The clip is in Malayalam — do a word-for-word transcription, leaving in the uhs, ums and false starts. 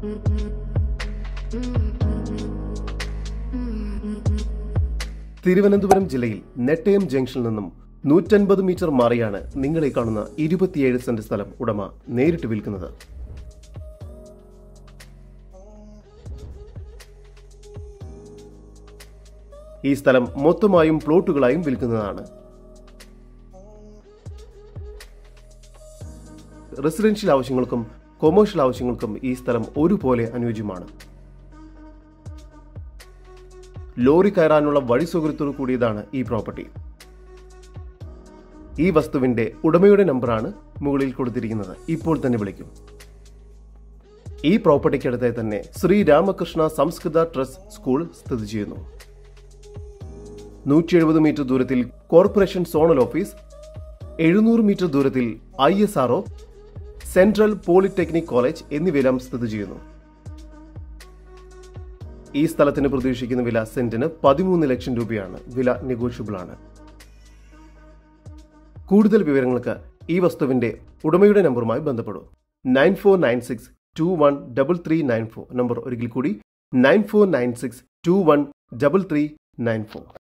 തിരുവനന്തപുരം ജില്ലയിൽ നെട്ടയം ജംഗ്ഷനിൽ നിന്നും നൂറ്റൻപത് മീറ്റർ മാറിയാണ് നിങ്ങളെ കാണുന്ന ഇരുപത്തിയേഴ് സെന്റ് സ്ഥലം ഉടമ നേരിട്ട് വിൽക്കുന്നത്. ഈ സ്ഥലം മൊത്തമായും പ്ലോട്ടുകളായും വിൽക്കുന്നതാണ്. റെസിഡൻഷ്യൽ ആവശ്യങ്ങൾക്കും കൊമേഴ്ഷ്യൽ ആവശ്യങ്ങൾക്കും ഈ സ്ഥലം ഒരുപോലെ അനുയോജ്യമാണ്. ലോറി കയറാനുള്ള വഴി സൗകര്യത്തോടു കൂടിയതാണ് ഈ പ്രോപ്പർട്ടി. ഈ വസ്തുവിന്റെ ഉടമയുടെ നമ്പറാണ് മുകളിൽ കൊടുത്തിരിക്കുന്നത്. ഇപ്പോൾ തന്നെ വിളിക്കും. ഈ പ്രോപ്പർട്ടിക്കടുത്തായി തന്നെ ശ്രീ രാമകൃഷ്ണ സംസ്കൃത ട്രസ്റ്റ് സ്കൂൾ സ്ഥിതി ചെയ്യുന്നു. നൂറ്റി എഴുപത് മീറ്റർ ദൂരത്തിൽ കോർപ്പറേഷൻ സോണൽ ഓഫീസ്, എഴുന്നൂറ് മീറ്റർ ദൂരത്തിൽ I S R O, central polytechnic college എന്നിവയെല്ലാം സ്ഥിതി ചെയ്യുന്നു. ഈ സ്ഥലത്തിന് പ്രതീക്ഷിക്കുന്ന വില സെന്റിന് പതിമൂന്ന് ലക്ഷം രൂപയാണ്. വില നെഗോഷ്യബിൾ ആണ്. കൂടുതൽ വിവരങ്ങൾക്ക് ഈ വസ്തുവിന്റെ ഉടമയുടെ നമ്പറുമായി ബന്ധപ്പെടും. Nine four nine six two one double three nine four number ഒരിക്കൽ കൂടി nine four nine six two one double three nine four.